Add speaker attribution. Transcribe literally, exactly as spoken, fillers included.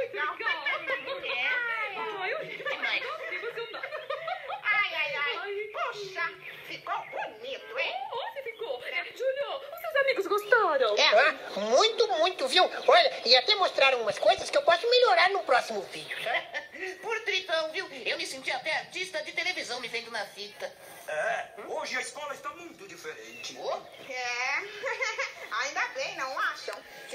Speaker 1: legal.
Speaker 2: É.
Speaker 1: Ai, eu ri demais. Fiquei emocionada.
Speaker 2: Ai, ai, ai. Poxa, ficou bonito, hein?
Speaker 1: Onde ficou? Júlio, os seus amigos gostaram?
Speaker 3: É, ah, muito, muito, viu? Olha, e até mostraram umas coisas que eu posso melhorar no próximo vídeo.
Speaker 4: Por tritão, viu? Eu me senti até artista de televisão me vendo na fita.
Speaker 5: É, hoje a escola está muito diferente.
Speaker 4: Oh.
Speaker 2: É. Ainda bem, não acham?